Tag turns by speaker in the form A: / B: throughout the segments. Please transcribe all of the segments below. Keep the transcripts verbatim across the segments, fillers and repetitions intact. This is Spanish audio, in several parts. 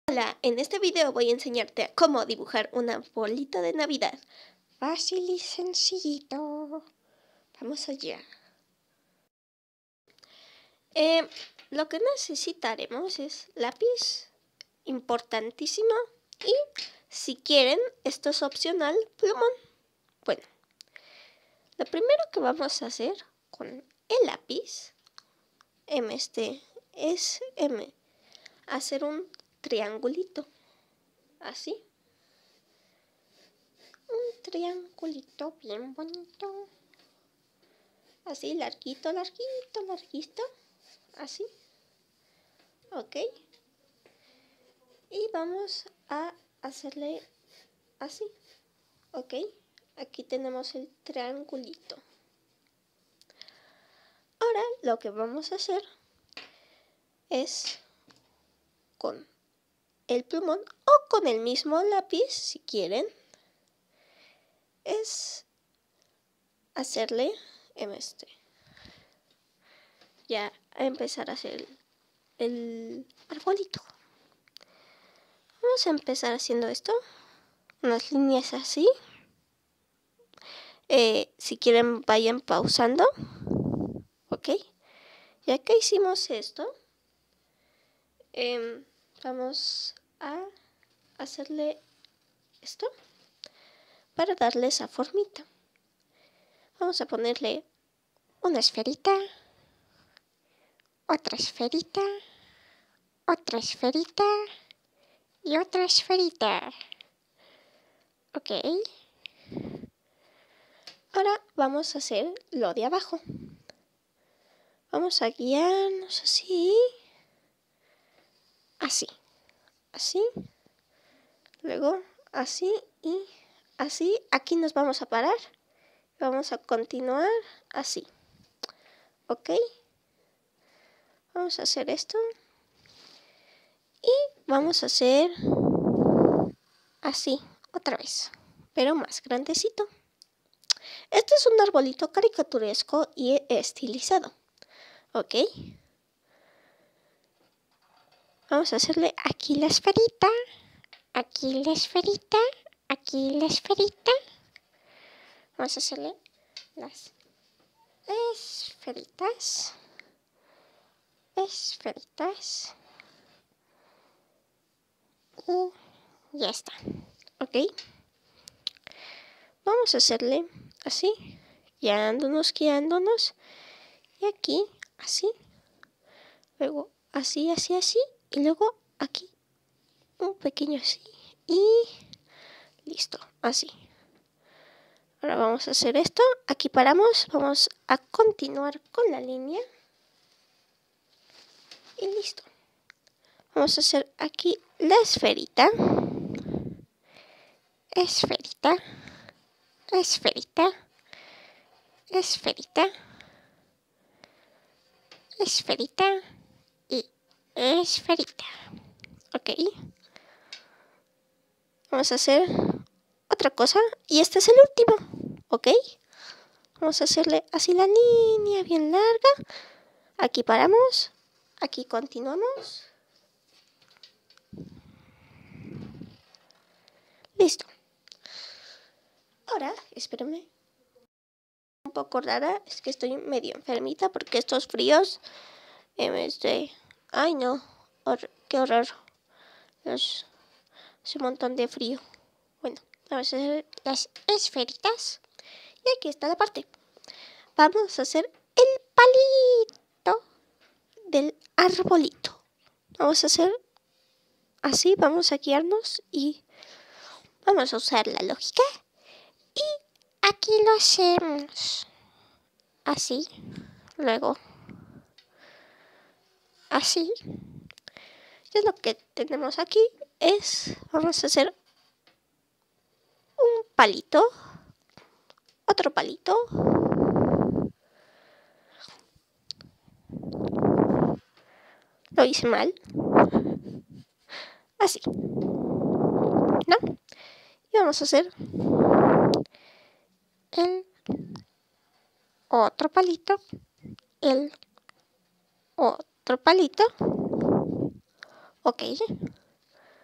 A: Hola, en este video voy a enseñarte a cómo dibujar una bolita de Navidad. Fácil y sencillito. Vamos allá. Eh, lo que necesitaremos es lápiz, importantísimo, y si quieren, esto es opcional, plumón. Bueno, lo primero que vamos a hacer con el lápiz M este es M, hacer un triangulito, así. Un triangulito bien bonito. Así, larguito, larguito, larguito. Así. Ok. Y vamos a hacerle así. Ok. Aquí tenemos el triangulito. Ahora lo que vamos a hacer es con el plumón o con el mismo lápiz, si quieren, es hacerle este. Ya a empezar a hacer el arbolito. Vamos a empezar haciendo esto, unas líneas así. Eh, si quieren vayan pausando. Ok, ya que hicimos esto, eh, vamos a hacerle esto para darle esa formita. Vamos a ponerle una esferita, otra esferita, otra esferita y otra esferita. Ok. Ahora vamos a hacer lo de abajo. Vamos a guiarnos así. Así. Así. Luego así y así. Aquí nos vamos a parar. Vamos a continuar así. Ok. Vamos a hacer esto. Y vamos a hacer así. Otra vez. Pero más grandecito. Este es un arbolito caricaturesco y estilizado. Ok. Vamos a hacerle aquí la esferita. Aquí la esferita. Aquí la esferita. Vamos a hacerle las esferitas. Esferitas. Y ya está. Ok. Vamos a hacerle así. Guiándonos, guiándonos. Y aquí, así. Luego así, así, así. Y luego aquí. Un pequeño así. Y listo. Así. Ahora vamos a hacer esto. Aquí paramos. Vamos a continuar con la línea. Y listo. Vamos a hacer aquí la esferita. Esferita. Esferita. Esferita. Esferita. Y esferita. Ok. Vamos a hacer otra cosa. Y este es el último. Ok. Vamos a hacerle así la línea bien larga. Aquí paramos. Aquí continuamos. Listo. Ahora, espérenme. Un poco rara. Es que estoy medio enfermita porque estos fríos. Eh, este, ay no. Hor qué horror. Es, es un montón de frío. Bueno, vamos a hacer las esferitas. Y aquí está la parte. Vamos a hacer el palito del arbolito. Vamos a hacer así, vamos a guiarnos y vamos a usar la lógica. Y aquí lo hacemos así, luego así. Y lo que tenemos aquí es, vamos a hacer un palito, otro palito. Lo hice mal. Así. ¿No? Y vamos a hacer el otro palito. El otro palito. Ok.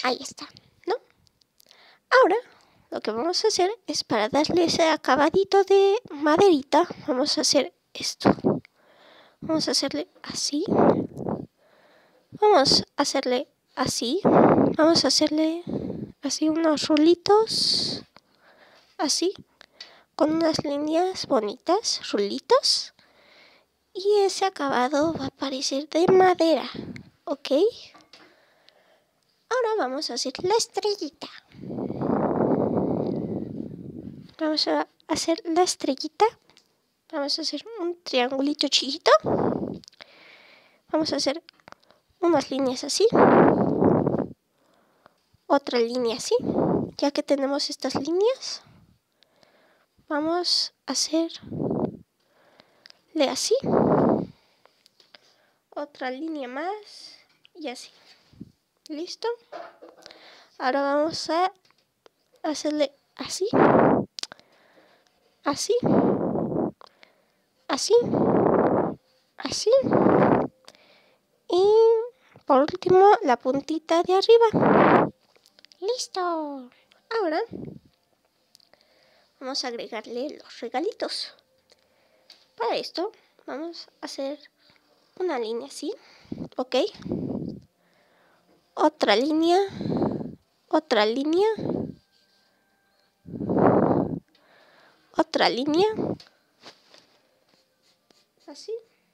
A: Ahí está, ¿no? Ahora lo que vamos a hacer es, para darle ese acabadito de maderita, vamos a hacer esto. Vamos a hacerle así. Vamos a hacerle así. Vamos a hacerle así unos rulitos. Así. Con unas líneas bonitas, rulitos. Y ese acabado va a parecer de madera. ¿Ok? Ahora vamos a hacer la estrellita. Vamos a hacer la estrellita. Vamos a hacer un triangulito chiquito. Vamos a hacer unas líneas así. Otra línea así. Ya que tenemos estas líneas, vamos a hacerle así. Otra línea más. Y así. ¿Listo? Ahora vamos a hacerle así. Así. Así. Así. Y por último, la puntita de arriba. ¡Listo! Ahora vamos a agregarle los regalitos. Para esto vamos a hacer una línea así. ¿Ok? Otra línea. Otra línea. Otra línea. Así.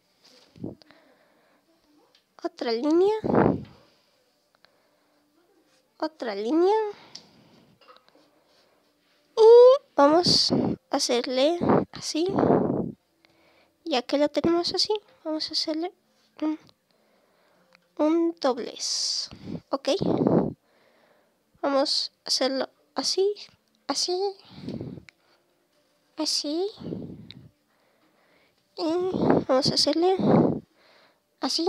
A: Otra línea. Otra línea. Y vamos a hacerle así. Ya que lo tenemos así, vamos a hacerle un, un doblez. ¿Ok? Vamos a hacerlo así, así, así. Y vamos a hacerle así,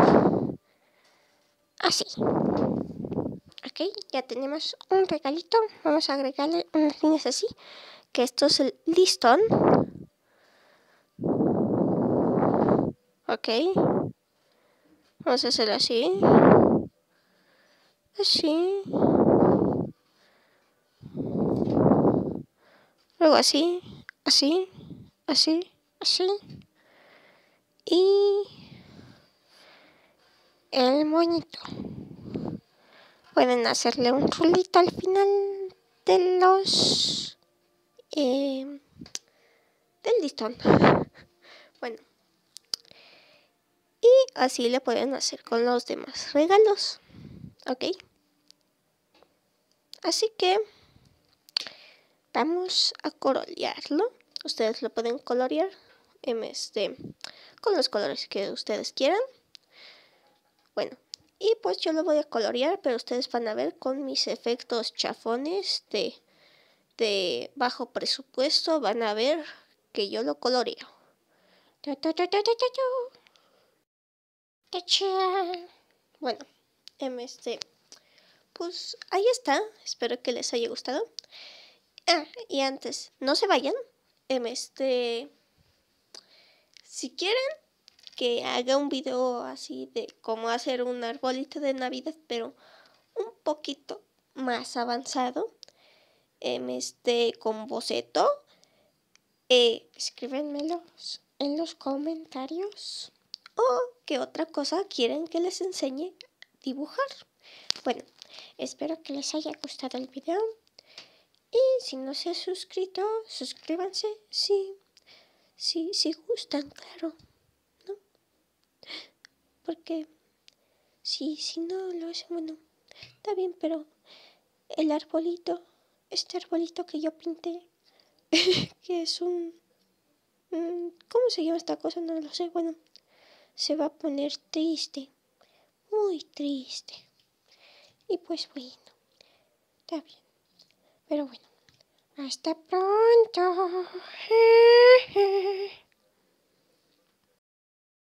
A: así. Ok, ya tenemos un regalito. Vamos a agregarle unas líneas así, que esto es el listón. Ok. Vamos a hacerlo así. Así. Luego así, así, así, así. Y el moñito. Pueden hacerle un rulito al final de los... Eh, del listón. Bueno. Y así le pueden hacer con los demás regalos. ¿Ok? Así que vamos a colorearlo. Ustedes lo pueden colorear en este, con los colores que ustedes quieran. Bueno, y pues yo lo voy a colorear, pero ustedes van a ver con mis efectos chafones de, de bajo presupuesto. Van a ver que yo lo coloreo. Bueno, este, pues ahí está. Espero que les haya gustado. Ah, y antes, no se vayan. Este, si quieren que haga un video así de cómo hacer un arbolito de Navidad, pero un poquito más avanzado, este, con boceto, eh, escríbenmelos en los comentarios. O qué otra cosa quieren que les enseñe a dibujar. Bueno, espero que les haya gustado el video. Y si no se han suscrito, suscríbanse. Sí, sí, sí gustan, claro. ¿No? Porque si, si no lo hacen, bueno, está bien, pero el arbolito, este arbolito que yo pinté, que es un... ¿Cómo se llama esta cosa? No lo sé. Bueno, se va a poner triste. Muy triste. Y pues bueno, está bien. Pero bueno, hasta pronto.